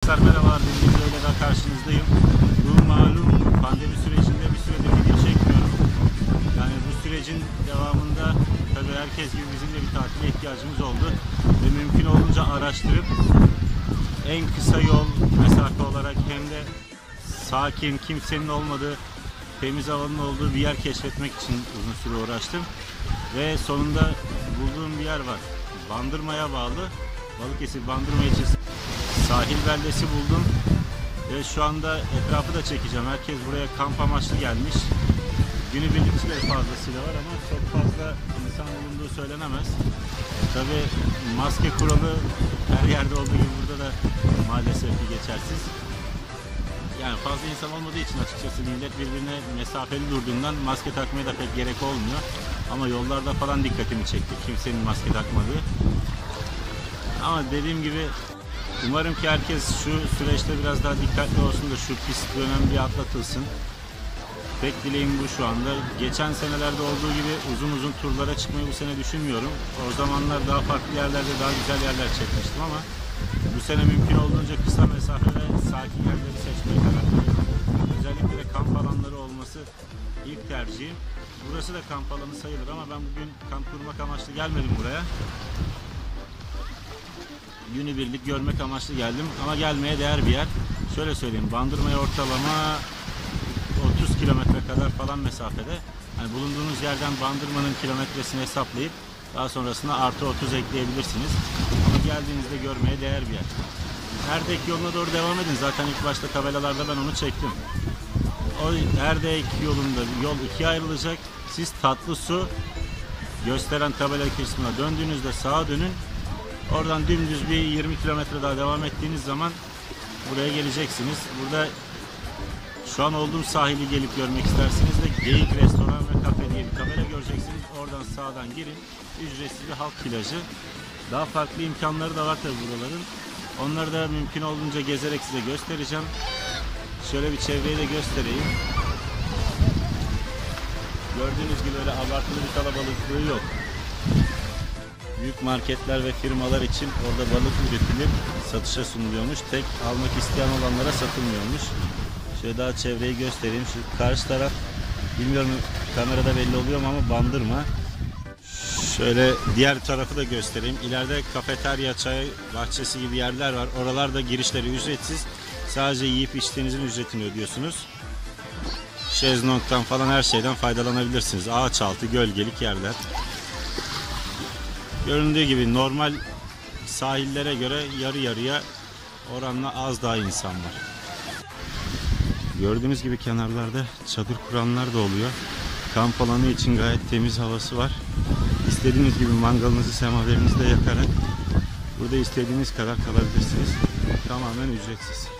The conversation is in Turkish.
Arkadaşlar merhaba, bir videoyla da karşınızdayım. Bu malum pandemi sürecinde bir süredir video çekmiyorum. Yani bu sürecin devamında tabii herkes gibi bizim de bir tatile ihtiyacımız oldu. Ve mümkün olduğunca araştırıp en kısa yol mesafe olarak hem de sakin, kimsenin olmadığı, temiz havanın olduğu bir yer keşfetmek için uzun süre uğraştım. Ve sonunda bulduğum bir yer var. Bandırma'ya bağlı, Balıkesir Bandırma ilçesi sahil beldesi buldum. Ve şu anda etrafı da çekeceğim. Herkes buraya kamp amaçlı gelmiş. Günübirlikçiler fazlasıyla var ama çok fazla insan bulunduğu söylenemez. Tabi maske kuralı her yerde olduğu gibi burada da maalesef ki geçersiz. Yani fazla insan olmadığı için açıkçası millet birbirine mesafeli durduğundan maske takmaya da pek gerek olmuyor. Ama yollarda falan dikkatimi çekti kimsenin maske takmadığı. Ama dediğim gibi umarım ki herkes şu süreçte biraz daha dikkatli olsun da şu pis dönem bir atlatılsın. Tek dileğim bu şu anda. Geçen senelerde olduğu gibi uzun uzun turlara çıkmayı bu sene düşünmüyorum. O zamanlar daha farklı yerlerde daha güzel yerler çekmiştim ama bu sene mümkün olduğunca kısa mesafe ve sakin yerleri seçmeye karar verdim. Özellikle de kamp alanları olması ilk tercihim. Burası da kamp alanı sayılır ama ben bugün kamp kurmak amaçlı gelmedim buraya. Günübirlik görmek amaçlı geldim ama gelmeye değer bir yer. Şöyle söyleyeyim, Bandırma'ya ortalama 30 kilometre kadar falan mesafede. Yani bulunduğunuz yerden Bandırma'nın kilometresini hesaplayıp daha sonrasında artı 30 ekleyebilirsiniz. Ama geldiğinizde görmeye değer bir yer. Erdek yoluna doğru devam edin. Zaten ilk başta tabelalarda ben onu çektim. O Erdek yolunda yol ikiye ayrılacak. Siz Tatlısu gösteren tabela kısmına döndüğünüzde sağa dönün. Oradan dümdüz bir 20 kilometre daha devam ettiğiniz zaman buraya geleceksiniz. Burada şu an olduğum sahili gelip görmek isterseniz de Geyik Restoran ve Kafe diye bir tabela göreceksiniz. Oradan sağdan girin. Ücretsiz bir halk plajı. Daha farklı imkanları da var tabi buraların. Onları da mümkün olduğunca gezerek size göstereceğim. Şöyle bir çevreyi de göstereyim. Gördüğünüz gibi öyle abartılı bir kalabalıklığı yok. Büyük marketler ve firmalar için orada balık üretilip satışa sunuluyormuş. Tek almak isteyen olanlara satılmıyormuş. Şöyle daha çevreyi göstereyim. Şu karşı taraf, bilmiyorum kamerada belli oluyor mu ama Bandırma. Şöyle diğer tarafı da göstereyim. İleride kafeterya, çay bahçesi gibi yerler var. Oralarda girişleri ücretsiz. Sadece yiyip içtiğinizin ücretini ödüyorsunuz. Şezlong'dan falan her şeyden faydalanabilirsiniz. Ağaç altı, gölgelik yerler. Göründüğü gibi normal sahillere göre yarı yarıya oranla az daha insan var. Gördüğünüz gibi kenarlarda çadır kuranlar da oluyor. Kamp alanı için gayet temiz havası var. İstediğiniz gibi mangalınızı semaverinizde yakarak burada istediğiniz kadar kalabilirsiniz. Tamamen ücretsiz.